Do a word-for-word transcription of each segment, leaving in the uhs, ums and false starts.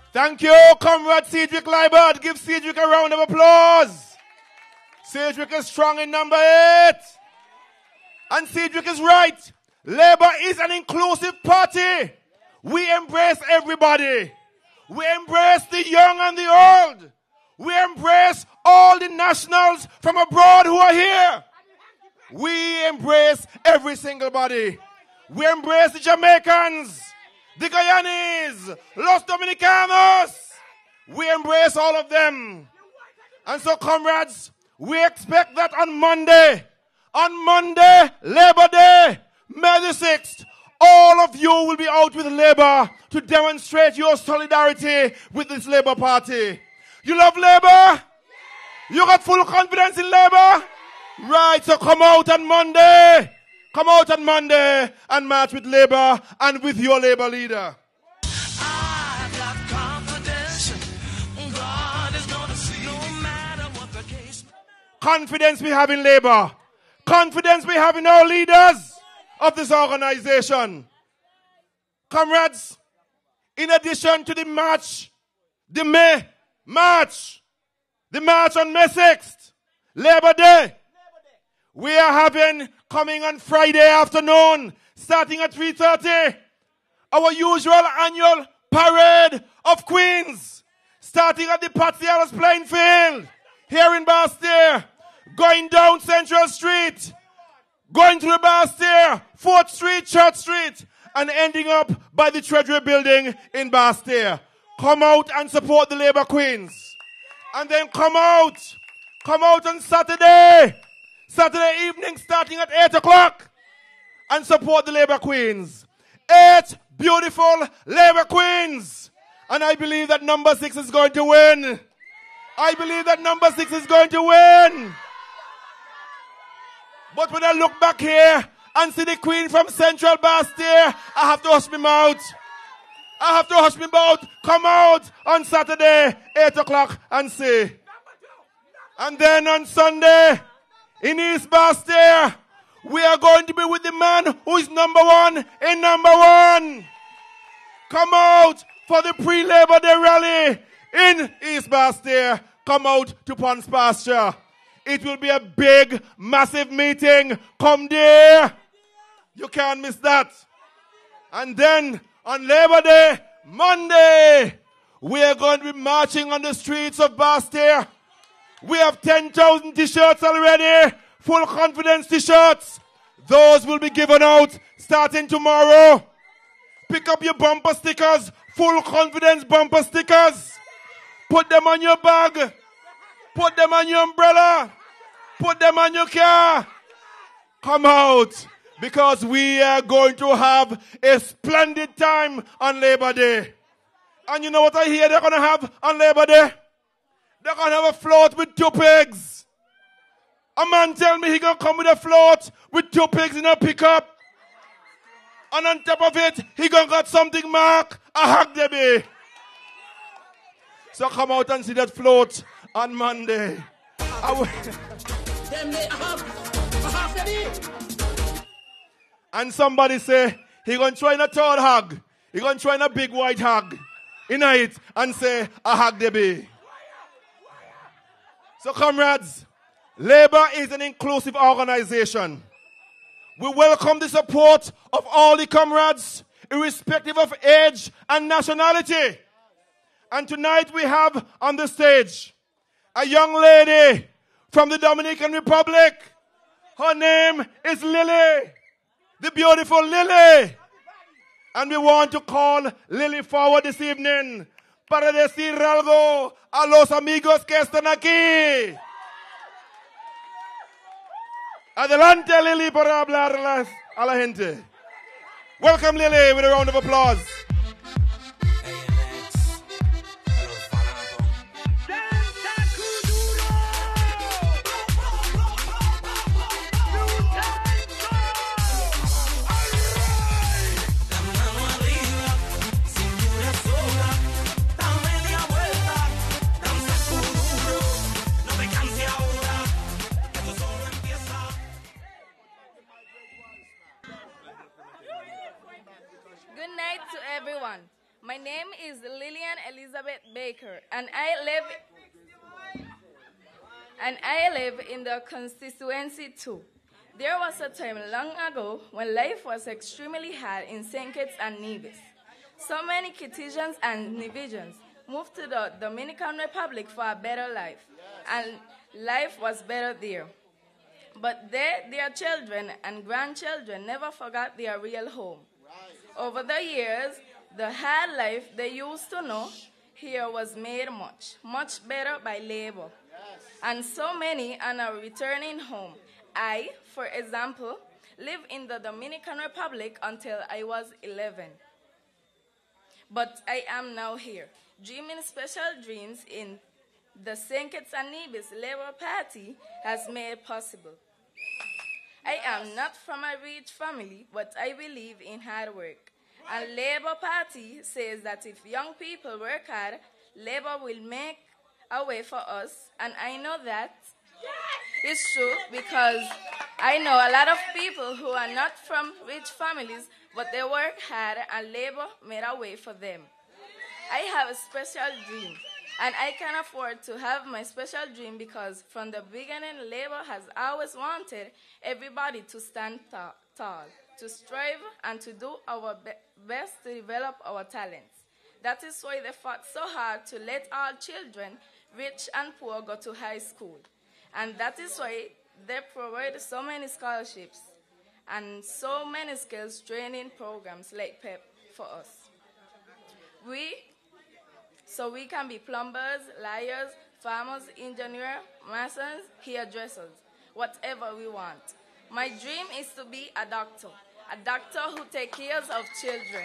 Thank you, Comrade Cedric Liebert. Give Cedric a round of applause. Cedric is strong in number eight. And Cedric is right. Labour is an inclusive party. We embrace everybody. We embrace the young and the old. We embrace all the nationals from abroad who are here. We embrace every single body. We embrace the Jamaicans, the Guyanese, Los Dominicanos. We embrace all of them. And so, comrades, we expect that on Monday, on Monday, Labor Day, May the sixth, all of you will be out with Labour to demonstrate your solidarity with this Labour Party. You love Labour? You got full confidence in Labour? Right, so come out on Monday. Come out on Monday and march with Labour and with your Labour leader. I've got confidence. God is gonna see no matter what the case. Confidence we have in Labour. Confidence we have in our leaders of this organization. Comrades, in addition to the march, the May March, the march on May sixth, Labor Day, we are having, coming on Friday afternoon, starting at three thirty, our usual annual parade of Queens, starting at the Patsy Ellis playing field, here in Bastille, going down Central Street, going through the Bastille, fourth Street, Church Street, and ending up by the Treasury Building in Bastille. Come out and support the Labour Queens. And then come out, come out on Saturday, Saturday evening starting at eight o'clock, and support the Labour Queens. Eight beautiful Labour Queens. And I believe that number six is going to win. I believe that number six is going to win. But when I look back here and see the Queen from Central Bastille, I have to hush my mouth. I have to hush my mouth. Come out on Saturday, eight o'clock, and see. And then on Sunday, in East Bastille, we are going to be with the man who is number one in number one. Come out for the pre-Labor Day rally in East Bastille. Come out to Ponce Pasture. It will be a big, massive meeting. Come there. You can't miss that. And then on Labor Day, Monday, we are going to be marching on the streets of Bastille. We have ten thousand t-shirts already. Full confidence t-shirts. Those will be given out starting tomorrow. Pick up your bumper stickers. Full confidence bumper stickers. Put them on your bag. Put them on your umbrella. Put them on your car. Come out. Because we are going to have a splendid time on Labor Day. And you know what I hear they're going to have on Labor Day? They're going to have a float with two pigs. A man tell me he going to come with a float with two pigs in a pickup. And on top of it, he going to got something marked a hog baby. So come out and see that float on Monday. And somebody say, he going to try in a tall hog. He going to try in a big white hog. In it and say, a hog baby. So comrades, Labour is an inclusive organization. We welcome the support of all the comrades, irrespective of age and nationality. And tonight we have on the stage a young lady from the Dominican Republic. Her name is Lily, the beautiful Lily. And we want to call Lily forward this evening para decir algo a los amigos que están aquí. Adelante, Lily, para hablar a la gente. Welcome, Lily, with a round of applause. Elizabeth Baker, and I live and I live in the constituency too. There was a time long ago when life was extremely hard in Saint Kitts and Nevis. So many Kittitians and Nevisians moved to the Dominican Republic for a better life, and life was better there. But they, their children and grandchildren never forgot their real home. Over the years, the hard life they used to know here was made much, much better by labor. And so many are now returning home. I, for example, lived in the Dominican Republic until I was eleven. But I am now here, dreaming special dreams in the Saint Kitts and Nevis Labour Party has made possible. I am not from a rich family, but I believe in hard work. And Labour Party says that if young people work hard, Labour will make a way for us, and I know that it's true because I know a lot of people who are not from rich families, but they work hard and Labour made a way for them. I have a special dream, and I can afford to have my special dream because from the beginning, Labour has always wanted everybody to stand ta- tall, to strive, and to do our be- best to develop our talents. That is why they fought so hard to let all children, rich and poor, go to high school. And that is why they provide so many scholarships and so many skills training programs like P E P for us. We, so we can be plumbers, lawyers, farmers, engineers, masons, hairdressers, whatever we want. My dream is to be a doctor, a doctor who takes care of children.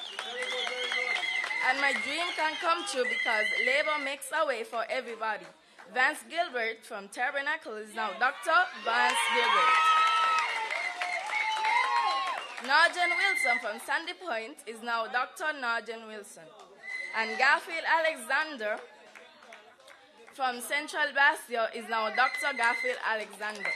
And my dream can come true because Labour makes a way for everybody. Vance Gilbert from Tabernacle is now Doctor Vance Gilbert. Narjan Wilson from Sandy Point is now Doctor Narjan Wilson. And Garfield Alexander from Central Bastion is now Doctor Garfield Alexander.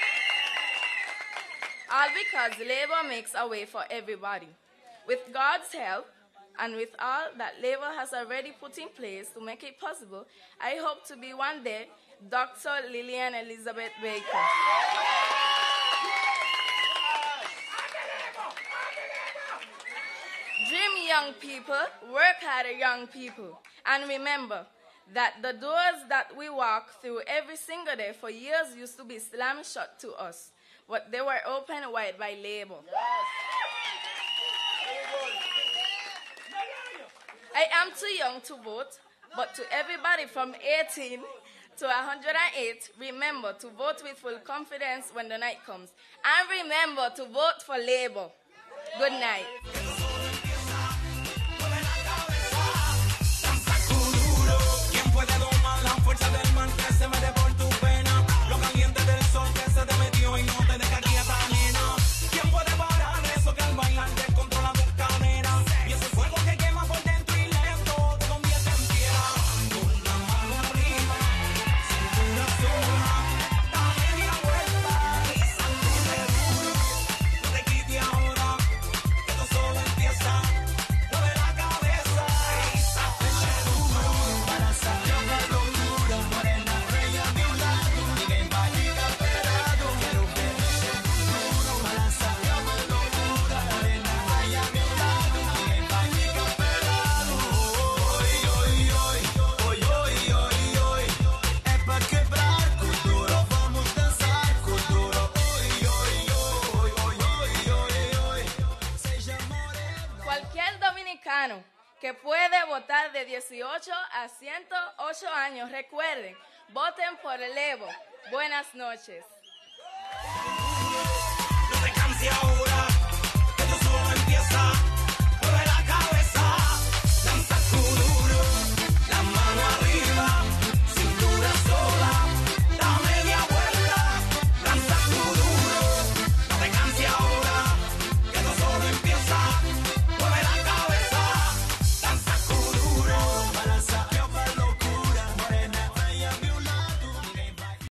All because Labour makes a way for everybody. With God's help, and with all that Labour has already put in place to make it possible, I hope to be one day Doctor Lillian Elizabeth Baker. Dream, young people, work harder, young people, and remember that the doors that we walk through every single day for years used to be slammed shut to us, but they were opened wide by Labour. I am too young to vote, but to everybody from eighteen to one hundred eight, remember to vote with full confidence when the night comes. And remember to vote for Labour. Good night. Que puede votar de dieciocho a ciento ocho años. Recuerden, voten por el Labour. Buenas noches.